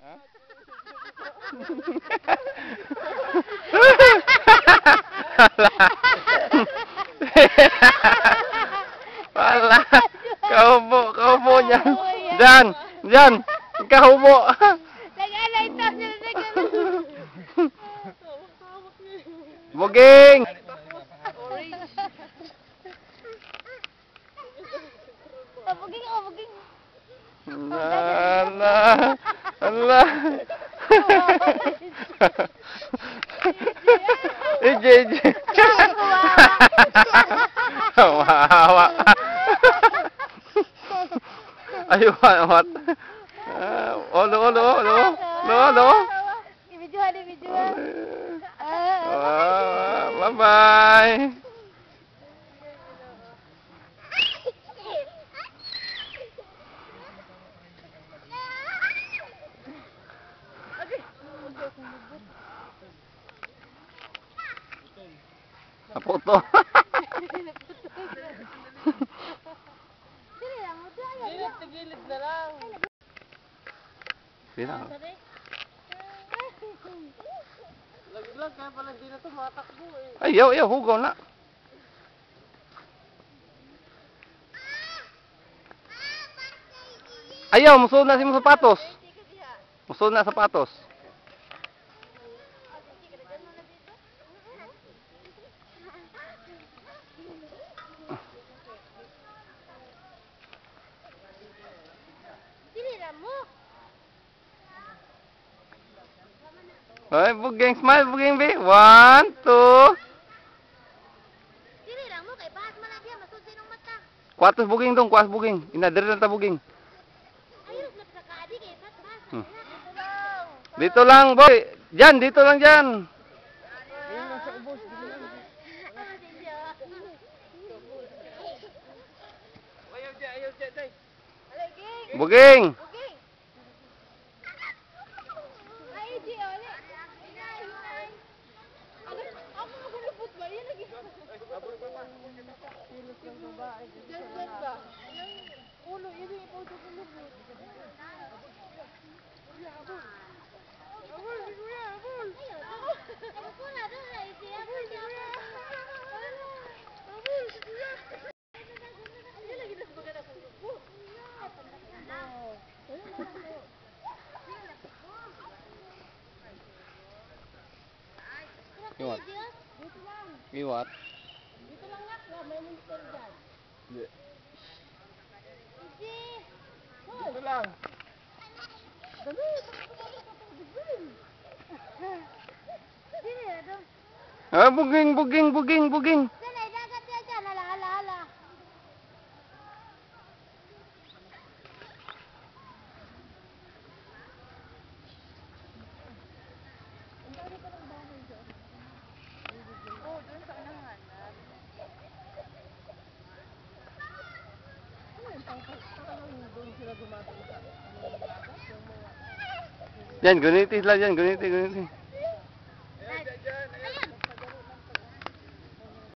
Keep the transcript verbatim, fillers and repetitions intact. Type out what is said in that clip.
Wala. Kaubo, kaubo dyan. Dyan, dyan. Kaubo. Nag-alay to. Buging. Buging, oh, buging. Allah. Allah. Ije, ije. Kawawa. Ayo, wat. Olo, olo, olo. Olo, olo. Ibidyohan, ibidyohan. Bye-bye. Naputo. Dili lang, dili tigilid na lang. Dili lang. Laglag kaya pala hindi na tumatakbo eh. Ayaw, ayaw, hugaw na. Ayaw, musuot na si mga sapatos. Musuot na sapatos. Hoy, buging, smile, buging, be. One, two. Dili lang mo, kay pahat malagya, masusi ng mata. Kuatos buging dong, kuas buging. Inadir na ta buging. Ayos, napsakaadi kay pat-pat. Hmm. Dito lang, boy. Diyan, dito lang diyan. Buging. Ulo, ini ikaw ito kumubot. Abol, abol, si kuya, abol. Abol na doon, ay si abol, si kuya. Abol, si kuya. Yan lagi na sebagai aku. Iwat. Iwat. Dito lang nga, may monster dyan. Hindi. Dito lang. Dali, Ah, buging, buging, buging, buging. dali, dagat yan dyan. Hala, hala, hala. Oh, dun sa unahan. Yan, gunitis lang yan, guniti, guniti.